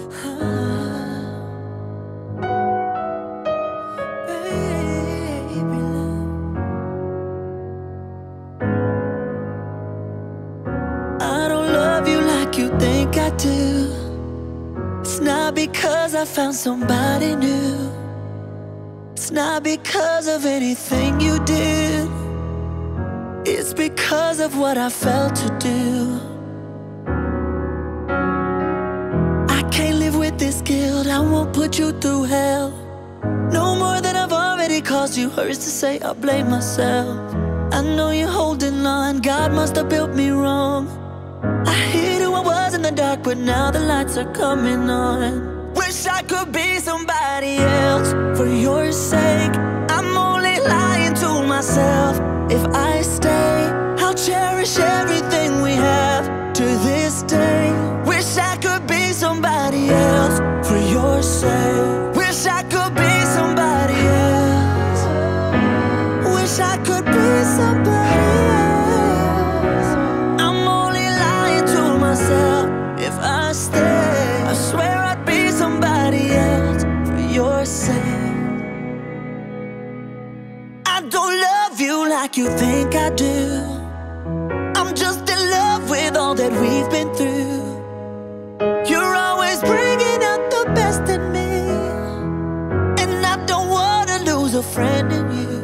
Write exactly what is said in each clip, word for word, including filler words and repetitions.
Baby love, I don't love you like you think I do. It's not because I found somebody new. It's not because of anything you did. It's because of what I felt to do. I can't live with this guilt. I won't put you through hell. No more than I've already caused you hurts to say I blame myself. I know you're holding on. God must have built me wrong. I hid who I was in the dark, but now the lights are coming on. Wish I could be somebody else for your sake. I'm only lying to myself. If I stay, I'll cherish everything we have to this day. Wish I could be somebody else for your sake. Wish I could be somebody else. Wish I could be somebody else. I'm only lying to myself. If I stay, I swear I'd be somebody else for your sake. I don't love you like you think I do. I'm just in love with all that we've been through. You're always bringing out the best in me, and I don't wanna lose a friend in you.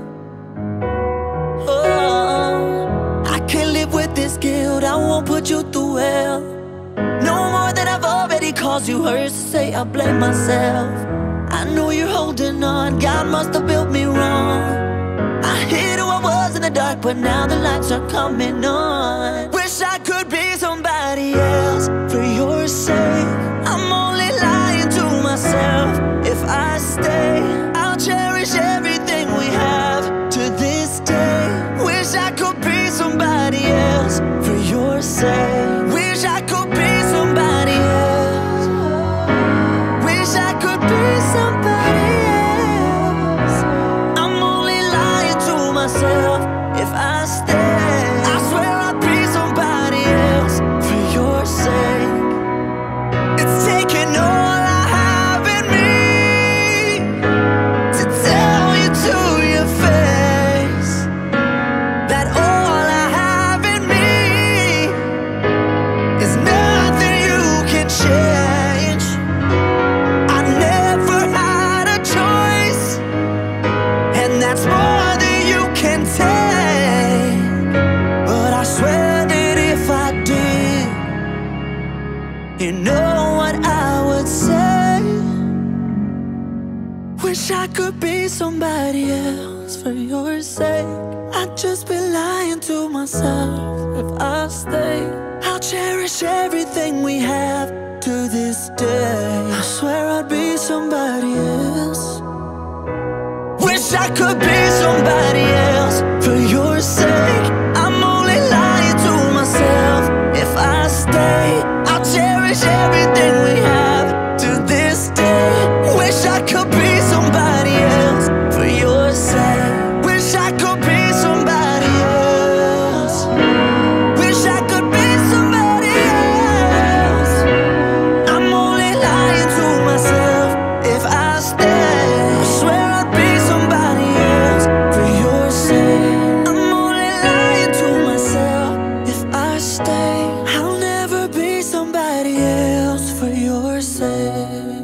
Oh, I can't live with this guilt. I won't put you through hell. No more than I've already caused you hurts to say I blame myself. I know you're holding on. God must have built me wrong. I hid who I was in the dark, but now the lights are coming on. Wish I could be somebody else for your sake. I'm only lying to myself. If I stay, I'll cherish everything we have to this day. Wish I could be somebody else for your sake. Wish I could be somebody else. Wish I could be somebody else. I'm only lying to myself. If I stay, I swear I'd be somebody else for your sake. It's taking all I have in me to tell you to your face that all I have in me is nothing you can change. I never had a choice, and that's more than you can take. But I swear that if I did, you know what I would say. Wish I could be somebody else for your sake. I'd just be lying to myself. If I stay, I'll cherish everything we have to this day. I swear I'd be somebody else. Wish I could be somebody else for your sake. I'm only lying to myself. If I stay, I'll cherish everything we have to this day. Wish I could be somebody else for your sake. Wish I could be somebody else. Wish I could be somebody else. I'm only lying to myself. If I stay, I swear I'd be somebody else for your sake. I'm only lying to myself. If I stay, I'll never be somebody else for your sake.